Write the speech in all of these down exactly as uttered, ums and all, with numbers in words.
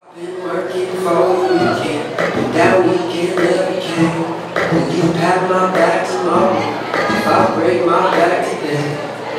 Been working for the weekend, but that weekend never came. Will you pat my back tomorrow if I break my back today?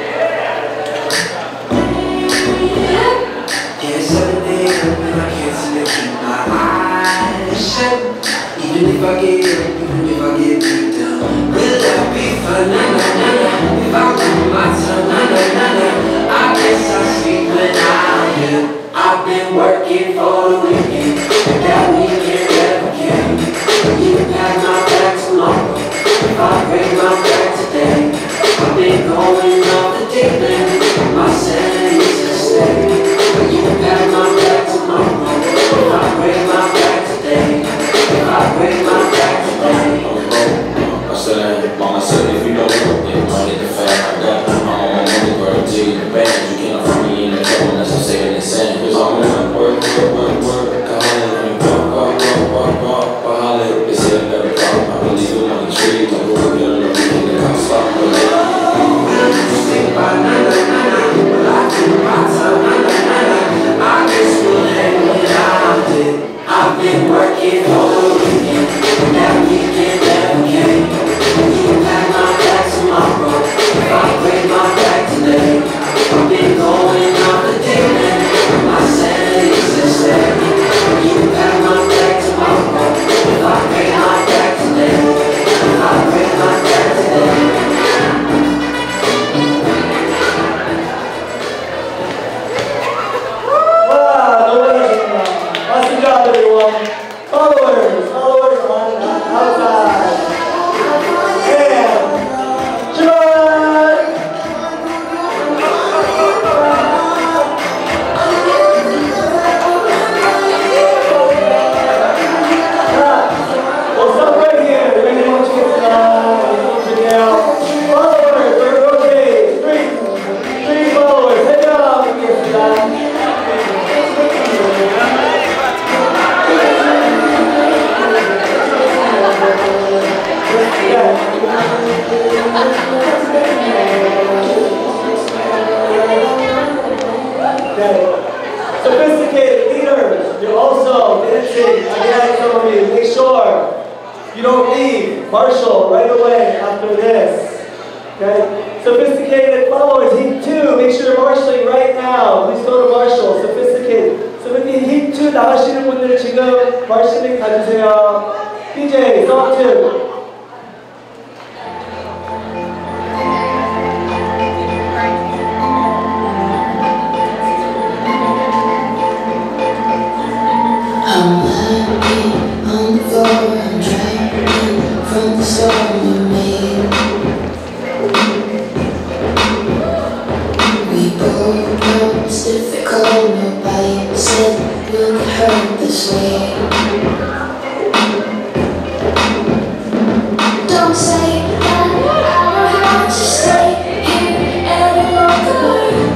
Yeah, seven a.m. and I can't seem to keep my eyes shut. Even if I get up, even if I get beat down, will that be fun? Nah, nah, nah, nah. If I lose my tongue, nah, nah, nah, nah. I guess I sleep when I'm here. I've been working for the weekend, but that weekend never came. You can pat my back tomorrow if I break my back today. I've been going off the deep end, my sanity's at stake. But you can pat my back tomorrow if I break my back today. If I break my back today. I said, Mama said, if you don't work, then don't get the fat I got. I'm on my money, girl, till you the band. You can't find me in the trouble unless I'm saying it's insane. Cause I'm gonna work, work, work, work. Go ahead, let me walk, walk, walk, walk, walk, walk, holler. They say I got a problem. I believe it on the tree. Like, we're gonna look at the house, stop, but think about na na na na, well I do my time, na na na na. I guess we'll hang when I'm dead. I've been working for the weekend, and that weekend never came. You can pat my back tomorrow if I break my back today. I've been going off the deep end, my sanity's at stake. You can pat my back tomorrow if I break my back today. If I break my back today. Awesome job, everyone. Followers, followers on outside. And John. We'll stop right here. We're going to want you to down. Followers, we're rotating. Three, three followers. Head down. Sophisticated leaders, you're also dancing again, some of you. Make sure you don't leave Marshall right away after this. Okay? Sophisticated followers, heat two, make sure you're marshalling right now. Please go to Marshall. Sophisticated. Sophisticated heat two 나가시는 분들 지금 마rshalling 가주세요. 디제이, song two. I'm lying on the floor, I'm driving from the storm you made. We both know it's difficult, nobody said you'll get hurt this way. Don't say that I don't have to stay here any longer.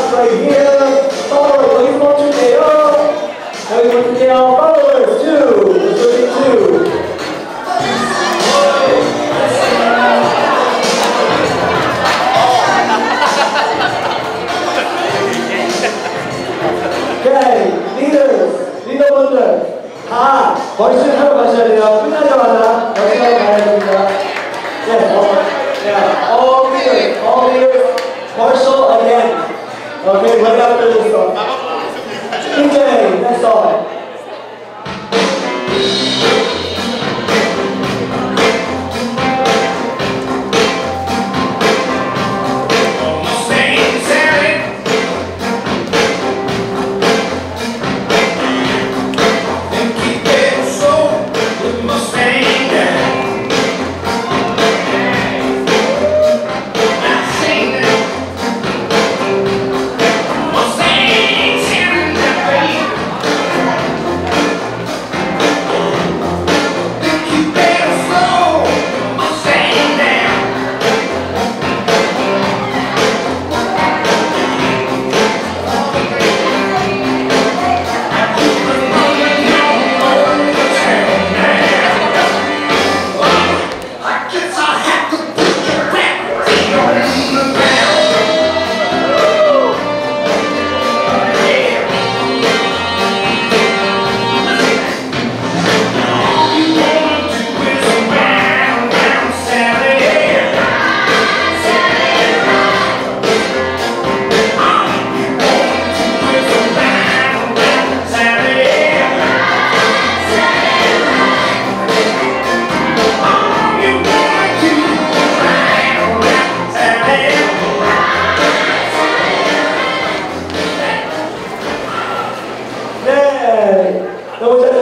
Followers, two. 친구들 다 벌칙 하러 가셔야 돼요. 끝나자마자 벌칙하러 가야 됩니다. 네, 어, yeah, all ears, all ears, partial again. Okay, right after this song. D J, next song. 너무 잘